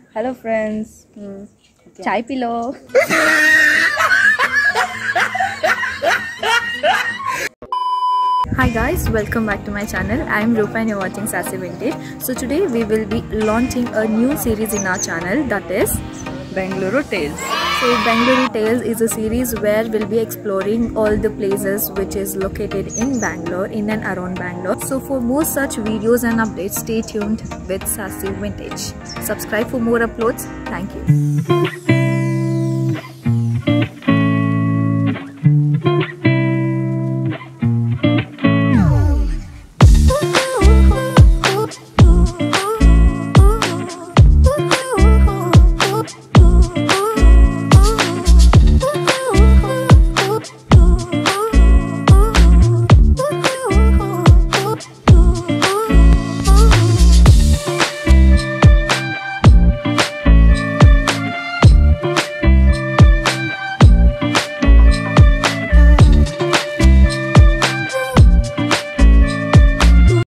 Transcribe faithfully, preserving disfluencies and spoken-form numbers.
Hello friends. Hmm. Okay. Chai pi lo. Hi guys, welcome back to my channel. I am Rupa and you're watching Sassy Vintage. So today we will be launching a new series in our channel, that is Bengaluru Tales. So Bengaluru Tales is a series where we'll be exploring all the places which is located in Bangalore, in and around Bangalore. So for more such videos and updates, stay tuned with Sassy Vintage. Subscribe for more uploads. Thank you.